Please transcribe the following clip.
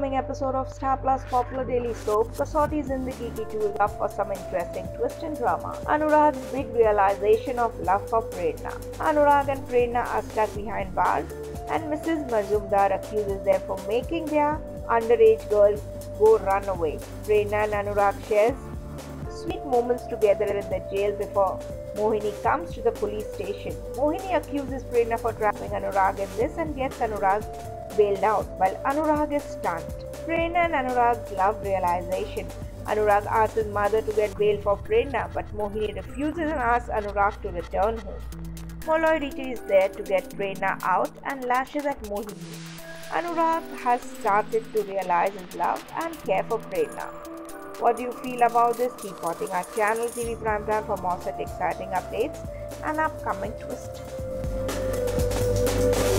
upcoming episode of Star Plus popular daily soap, Kasauti Zindagi Ki 2 is up for some interesting twist and drama. Anurag's big realization of love for Prerna. Anurag and Prerna are stuck behind bars, and Mrs. Mazumdar accuses them for making their underage girl go run away. Prerna and Anurag shares sweet moments together in the jail before Mohini comes to the police station. Mohini accuses Prerna for trapping Anurag in this and gets Anurag bailed out, while Anurag is stunned. Prerna and Anurag's love realization. Anurag asks his mother to get bail for Prerna, but Mohini refuses and asks Anurag to return home. Molloy Riti is there to get Prerna out and lashes at Mohini. Anurag has started to realize his love and care for Prerna. What do you feel about this? Keep watching our channel TV Primetime for more such exciting updates and upcoming twists.